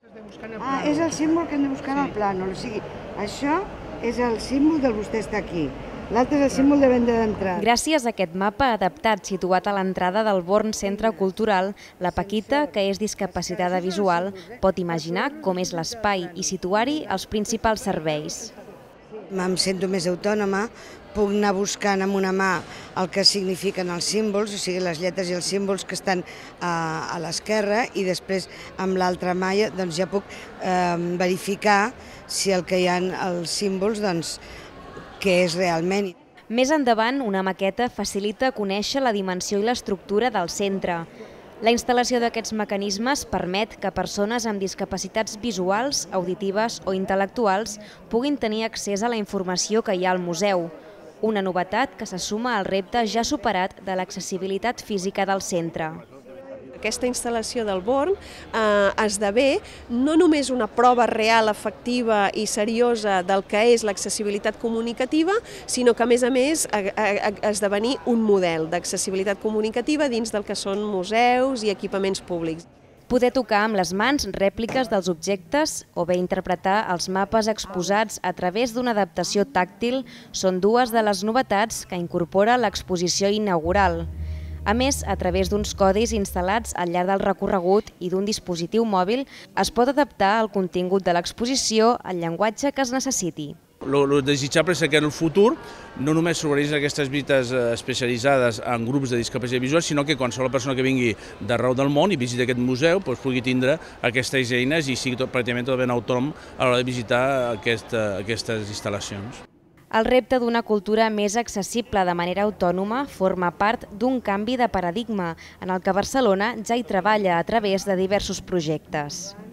És el símbol que hem de buscar en el plànol. O sigui, això és el símbol del vostè està aquí. L'altre és el símbol de venda d'entrada. Gràcies a aquest mapa adaptat situat a l'entrada del Born Centre Cultural, la Paquita, que és discapacitada visual, pot imaginar com és l'espai i situar-hi els principals serveis. Em sento més autònoma, puc anar buscant amb una mà el que signifiquen els símbols, o sigui, les lletres i els símbols que estan a l'esquerra, i després amb l'altra mà ja puc verificar si el que hi ha els símbols, doncs, què és realment. Més endavant, una maqueta facilita conèixer la dimensió i l'estructura del centre. La instal·lació d'aquests mecanismes permet que persones amb discapacitats visuals, auditives o intel·lectuals puguin tenir accés a la informació que hi ha al museu, una novetat que se suma al repte ja superat de l'accessibilitat física del centre. Aquesta instal·lació del Born esdevé no només una prova real, efectiva i seriosa del que és l'accessibilitat comunicativa, sinó que, a més, esdevenir un model d'accessibilitat comunicativa dins del que són museus i equipaments públics. Poder tocar amb les mans rèpliques dels objectes o bé interpretar els mapes exposats a través d'una adaptació tàctil són dues de les novetats que incorpora l'exposició inaugural. A més, a través d'uns codis instal·lats al llarg del recorregut i d'un dispositiu mòbil, es pot adaptar el contingut de l'exposició al llenguatge que es necessiti. El desitjable és que en el futur no només s'ofereixin aquestes visites especialitzades en grups de discapacitat visual, sinó que qualsevol persona que vingui d'arreu del món i visiti aquest museu pugui tindre aquestes eines i sigui pràcticament totalment autònom a l'hora de visitar aquestes instal·lacions. El repte d'una cultura més accessible de manera autònoma forma part d'un canvi de paradigma en el que Barcelona ja hi treballa a través de diversos projectes.